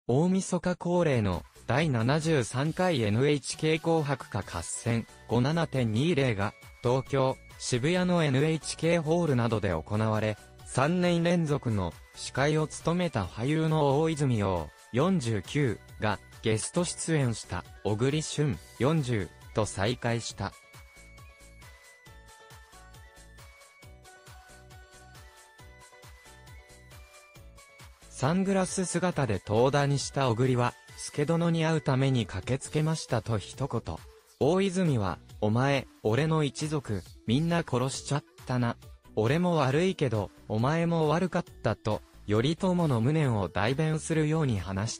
大晦日恒例の第73回 NHK 紅白歌合戦 57.20 が東京、渋谷の NHK ホールなどで行われ、3年連続の司会を務めた俳優の大泉洋49がゲスト出演した小栗旬40と再会した。サングラス姿で登壇した小栗は、助殿に会うために駆けつけましたと一言。大泉は、お前、俺の一族、みんな殺しちゃったな。俺も悪いけど、お前も悪かったと、頼朝の無念を代弁するように話した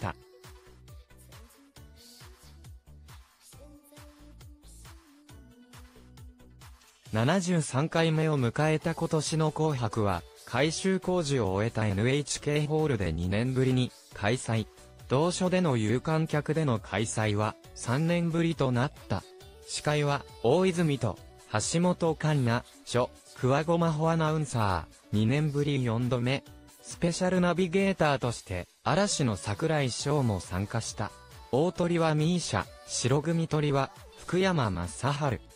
。73回目を迎えた今年の紅白は、改修工事を終えた NHK ホールで2年ぶりに開催。同所での有観客での開催は3年ぶりとなった。司会は大泉と橋本環奈、桑子真帆アナウンサー、2年ぶり4度目。スペシャルナビゲーターとして嵐の櫻井翔も参加した。大鳥はミーシャ、白組鳥は福山雅治。